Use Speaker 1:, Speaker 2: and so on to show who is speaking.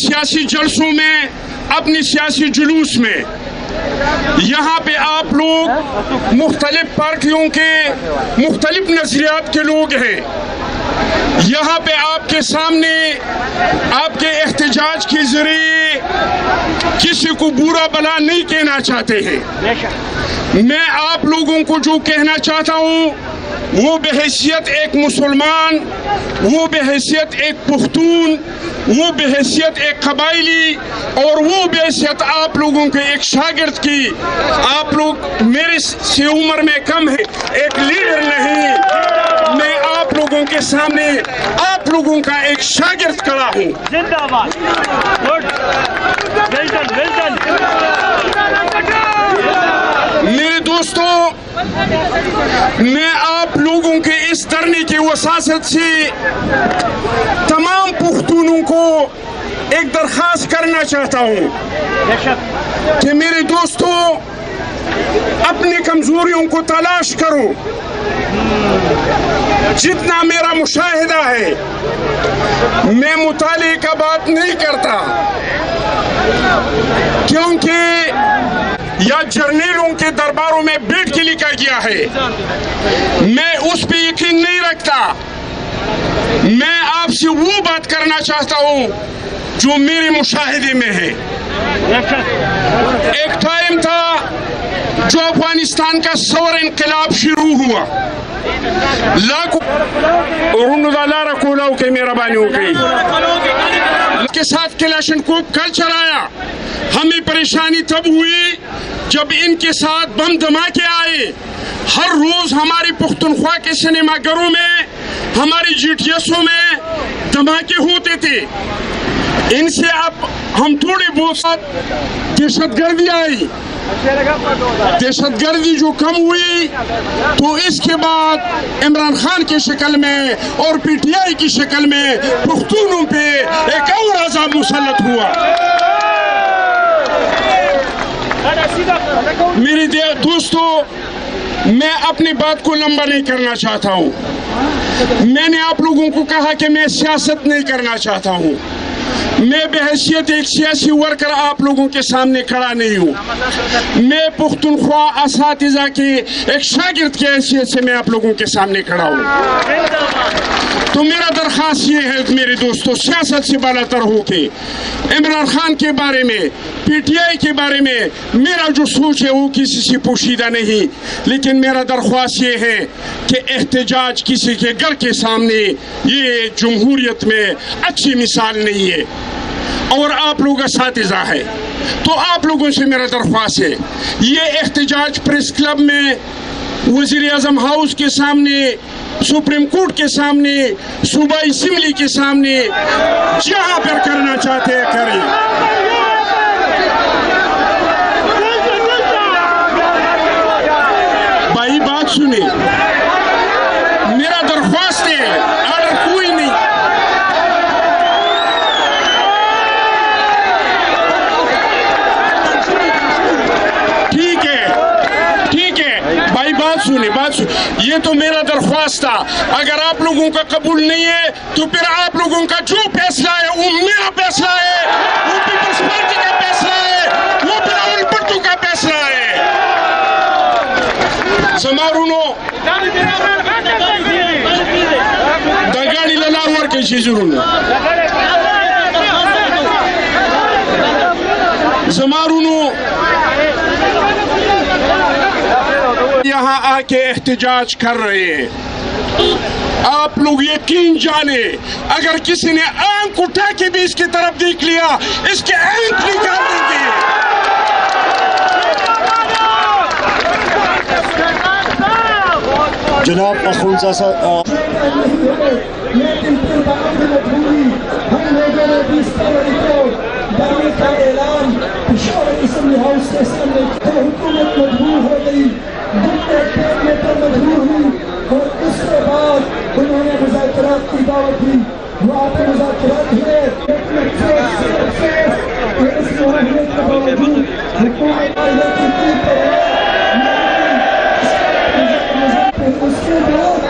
Speaker 1: सियासी जलसों में, अपनी सियासी जुलूस में यहाँ पे आप लोग मुख्तलिफ पार्टियों के मुख्तलिफ नजरियात के लोग हैं। यहाँ पे आपके सामने आपके एहतजाज के जरिए किसी को बुरा भला नहीं कहना चाहते हैं। मैं आप लोगों को जो कहना चाहता हूँ वो बहैसियत एक मुसलमान, वो बहैसियत एक पुख्तून, वो बहैसियत एक कबाइली और वो बहैसियत आप लोगों के एक शागिर्द की, आप लोग मेरे से उम्र में कम है, एक लीडर नहीं, मैं आप लोगों के सामने आप लोगों का एक शागिर्द खड़ा हूँ।
Speaker 2: जिंदाबाद।
Speaker 1: मेरे दोस्तों, मैं आप लोगों के इस धरने की वसासत से तमाम पुख्तूनों को एक दरख्वास्त करना चाहता हूँ कि मेरे दोस्तों अपनी कमजोरियों को तलाश करो। जितना मेरा मुशाहिदा है, मैं मुताले का बात नहीं करता क्योंकि या जर्नलों के दरबारों में बैठ के लिखा गया है, मैं उस पे यकीन नहीं रखता। मैं आपसे वो बात करना चाहता हूँ जो मेरे मुशाहिदे में है। एक टाइम था जो अफगानिस्तान का सौर इनकलाब शुरू हुआ, लाखों के मेहरबानी हो गई के साथ कलाशनकोव कल चलाया। हमें परेशानी तब हुई जब इनके साथ बम धमाके आए। हर रोज हमारी पुख्तनख्वा के सिनेमा घरों में, हमारी जीटीएसओं में धमाके होते थे। इनसे अब हम थोड़े बहुत दहशतगर्दी आई, दहशतगर्दी जो कम हुई तो इसके बाद इमरान खान की शक्ल में और पीटीआई की शक्ल में पुख्तूनों पे एक और अज़ाब मुसल्लत हुआ। मेरे दोस्तों, मैं अपनी बात को लंबा नहीं करना चाहता हूँ। मैंने आप लोगों को कहा कि मैं सियासत नहीं करना चाहता हूँ। मैं बहैसियत एक सियासी वर्कर आप लोगों के सामने खड़ा नहीं हूँ। मैं पुख्तनख्वा असातिज़ा के एक शागिर्द की हैसियत से मैं आप लोगों के सामने खड़ा हूँ। तो मेरा दरख्वास्त ये है मेरे दोस्तों, सियासत से बालातर होके इमरान खान के बारे में, पीटीआई के बारे में मेरा जो सोच है वो किसी से पोशीदा नहीं, लेकिन मेरा दरख्वास्त ये है कि एहतजाज किसी के घर के सामने ये जमहूरियत में अच्छी मिसाल नहीं है। और आप लोग असातिज़ा है तो आप लोगों से मेरा दरख्वास्त है, ये एहतजाज प्रेस क्लब में, वज़ीर आज़म हाउस के सामने, सुप्रीम कोर्ट के सामने, सूबाई असेंबली के सामने, जहां पर करना चाहते हैं करें। भाई बात सुने, मेरा दरख्वास्त है, ऑर्डर कोई नहीं। ठीक है भाई, बात सुने। ये तो मेरा दरख्वास्त था। अगर आप लोगों का कबूल नहीं है तो फिर आप लोगों का जो फैसला है वो मेरा फैसला है, वो पीपल्स पार्टी का फैसला है, वो बिलावल भुट्टो का फैसला है। समारूनो दगाड़ी ललावर के चीजरूनो समारूनो यहाँ आके एहतजाज कर रहे हैं। आप लोग यकीन जाने, अगर किसी ने आंख उठा के भी इसकी तरफ देख लिया, इसके आंख निकाल देंगे।
Speaker 3: जनाब अखुंजा साहब, लेकिन हम लोगों ने भी इस का ऐलान असेंबली हाउस के सामने हुकूमत मजबूर हो गई, मजबूर हुई और उसके बाद उन्होंने मुज़ाकरात की दावत दी। वो आपके मुज़ाकरात हुए, इस मुआहदे के बावजूद उसके बाद